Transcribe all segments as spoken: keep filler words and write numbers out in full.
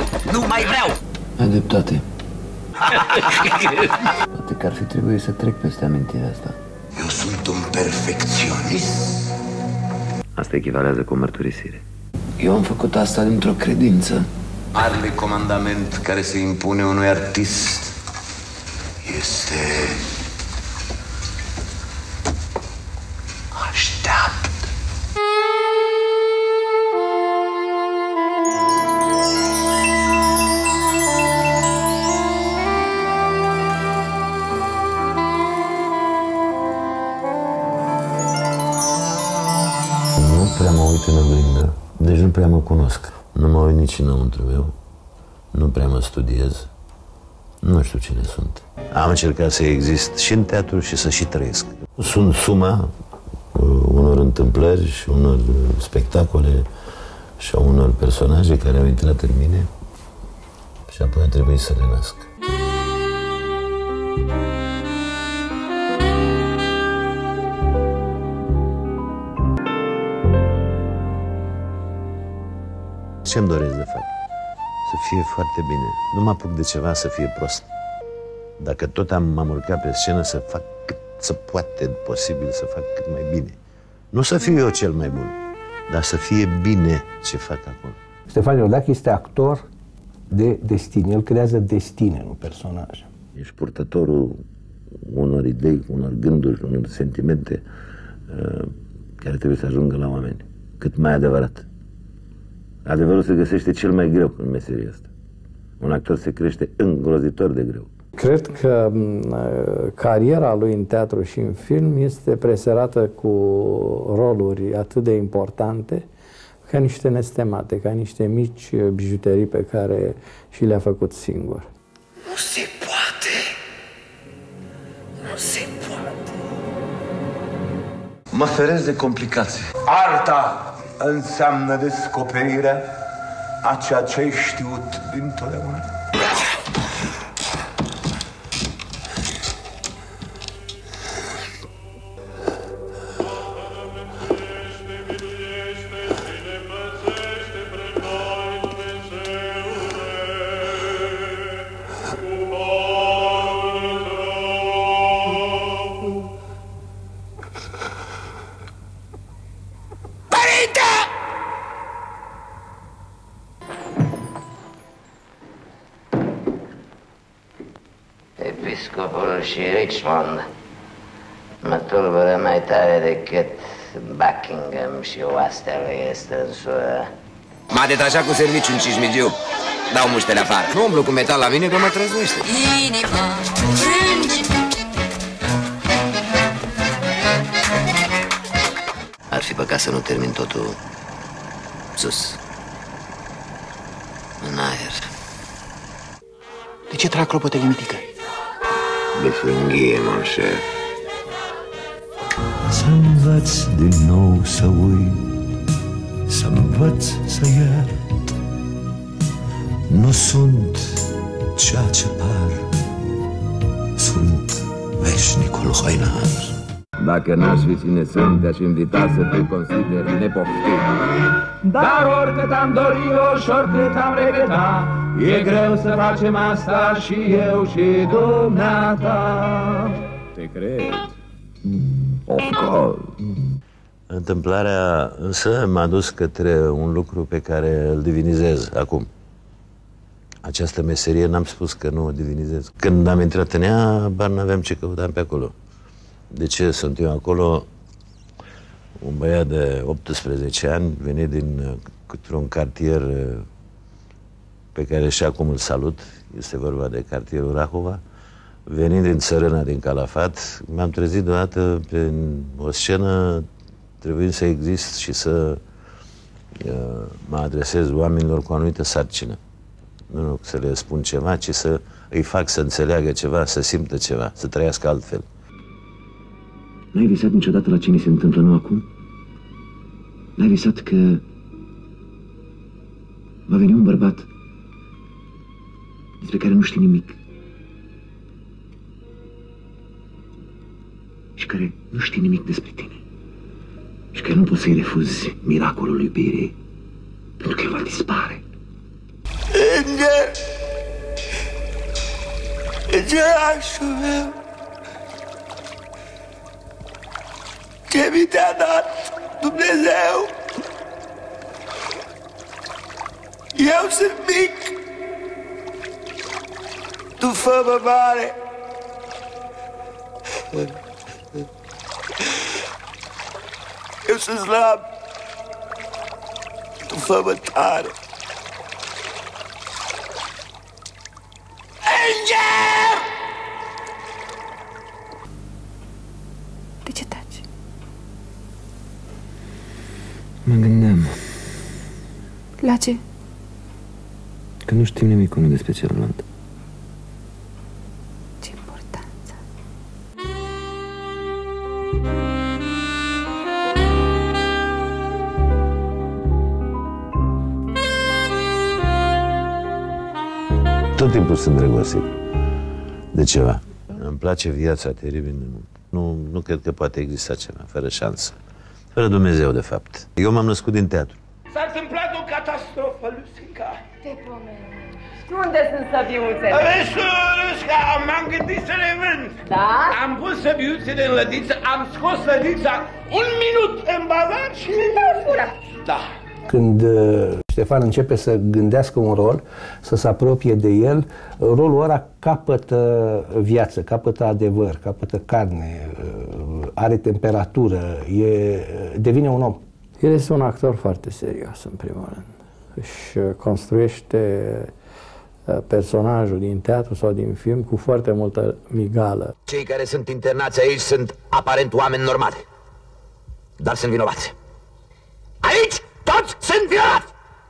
Nu mai vreau! Ai dreptate. Poate că ar fi trebuit să trec peste amintirea asta. Eu sunt un perfecționist. Asta echivalează cu o mărturisire. Eu am făcut asta dintr-o credință. Marele comandament care se impune unui artist este... așteaptă. Nu prea mă uit în oglindă, deci nu prea mă cunosc. Nu mă uit nici înăuntru meu, nu prea mă studiez, nu știu cine sunt. Am încercat să exist și în teatru și să și trăiesc. Sunt suma unor întâmplări și unor spectacole și a unor personaje care au intrat în mine și apoi a trebuit să le nasc. Ce-mi doresc de fapt? Să fie foarte bine. Nu mă apuc de ceva să fie prost. Dacă tot am, m-am urcat pe scenă, să fac cât se poate posibil, să fac cât mai bine. Nu să fiu eu cel mai bun, dar să fie bine ce fac acolo. Ștefan Iordache este actor de destin. El creează destine, nu personaje. Ești purtătorul unor idei, unor gânduri, unor sentimente uh, care trebuie să ajungă la oameni. Cât mai adevărat. Adevărul se găsește cel mai greu în meseria asta. Un actor se crește îngrozitor de greu. Cred că cariera lui în teatru și în film este preserată cu roluri atât de importante ca niște nestemate, ca niște mici bijuterii pe care și le-a făcut singur. Nu se poate! Nu se poate! Mă feresc de complicații. Arta înseamnă descoperirea a ceea ce ai știut dintotdeauna. Episcopul și Richmond mă tulbură mai tare decât Buckingham și oastea lui strânsură. M-a detașat cu serviciu în Cismigiu. Dau muștele afară. Nu umblu cu metal la mine că mă trăznește. Inima frânge. Ar fi păcat să nu termin totul sus, în aer. De ce trag clopotele, mitică? De frânghie, mon șef. Să învăț din nou să uit, să învăț să iert. Nu sunt ceea ce par, sunt veșnicul hoinar. Dacă n-aș fi cine sunt, te-aș invita să te consideri nepoftit. Dar oricât am dorit-o și oricât am regretat, e greu să facem asta și eu și dumneata. Te cred? Of course. Întâmplarea însă m-a dus către un lucru pe care îl divinizez acum. Această meserie n-am spus că nu o divinizez. Când am intrat în ea, bar n-aveam ce căutam pe acolo. De ce sunt eu acolo? Un băiat de optsprezece ani, venit dintr-un cartier pe care și acum îl salut, este vorba de cartierul Rahova, venind din țărâna din Calafat, m-am trezit deodată pe o scenă trebuind să exist și să uh, mă adresez oamenilor cu o anumită sarcină. Nu să le spun ceva, ci să îi fac să înțeleagă ceva, să simtă ceva, să trăiască altfel. N-ai visat niciodată la ce ni se întâmplă nu acum? N-ai visat că va veni un bărbat despre care nu știi nimic și care nu știe nimic despre tine și care nu poți să-i refuzi miracolul iubirii pentru că el va dispare. Înger, îngerașul meu, ce mi te-a dat Dumnezeu? Eu sunt mic, tu fă-mă mare. Eu sunt slab, tu fă-mă tare. Înger! De ce taci? Mă gândeam La ce? că nu știm nimic unul despre celălalt. Ce importanță? Tot timpul sunt îndrăgostit de ceva. Îmi place viața teribil. Nu, nu cred că poate exista ceva, fără șansă. Fără Dumnezeu, de fapt. Eu m-am născut din teatru. S-a întâmplat o catastrofă, Lusica. Te pomenesc. Unde sunt săbiuțele? Vezi, Lusica, m-am gândit să le vând. Da? Am pus săbiuțele în lădiță, am scos lădița un minut în bazar și le-am furat. Da. Când uh, Ștefan începe să gândească un rol, să se apropie de el, rolul ăla capătă viață, capătă adevăr, capătă carne, uh, are temperatură, e, devine un om. El este un actor foarte serios, în primul rând. Își construiește personajul din teatru sau din film cu foarte multă migală. Cei care sunt internați aici sunt aparent oameni normali, dar sunt vinovați. Aici toți sunt vinovați!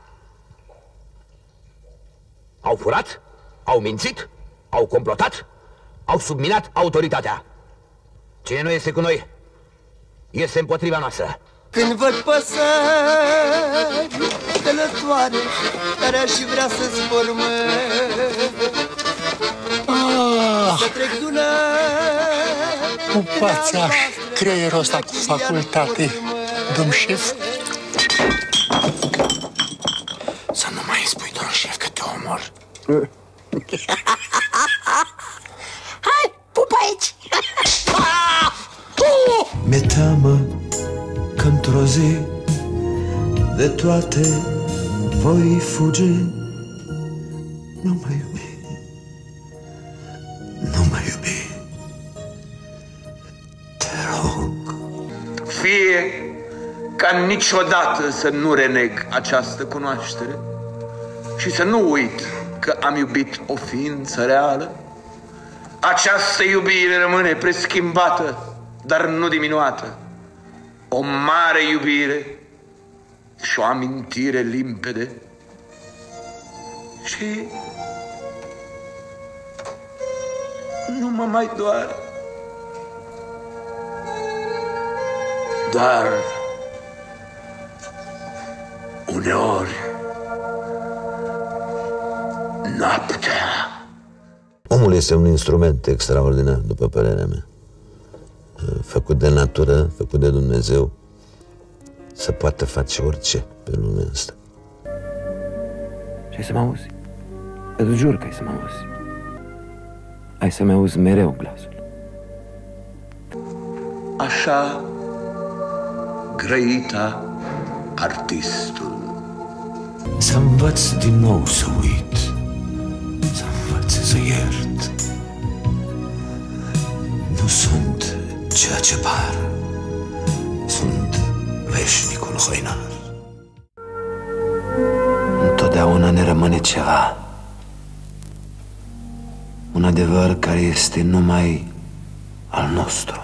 Au furat, au mințit, au complotat, au subminat autoritatea. Cine nu este cu noi, este împotriva noastră. Când văd păsări călătoare care aș vrea să zbor, mă, Ah, să trec Dunăre, pupați-aș creierul ăsta cu facultate, domn șef. Să nu mai spui, domn șef, că te omor. Hai, pupa aici! Mi-e teamă că într-o zi de toate voi fugi. Nu mă iubi, nu mă iubi, te rog. Fie ca niciodată să nu reneg această cunoaștere și să nu uit că am iubit o ființă reală. Această iubire rămâne preschimbată, dar nu diminuată. O mare iubire și o amintire limpede. Și nu mă mai doare. Dar uneori noaptea. Omul este un instrument extraordinar, după părerea mea. Făcut de natură, făcut de Dumnezeu, să poată face orice pe lumea asta. Și ai să mă auzi. Îți jur că ai să mă auzi. Ai să-mi auzi mereu glasul. Așa grăita artistul. Să învăț din nou să uit, să învăț să iert. Nu sunt ceea ce par, sunt veșnicul hoinar. Întotdeauna ne rămâne ceva. Un adevăr care este numai al nostru.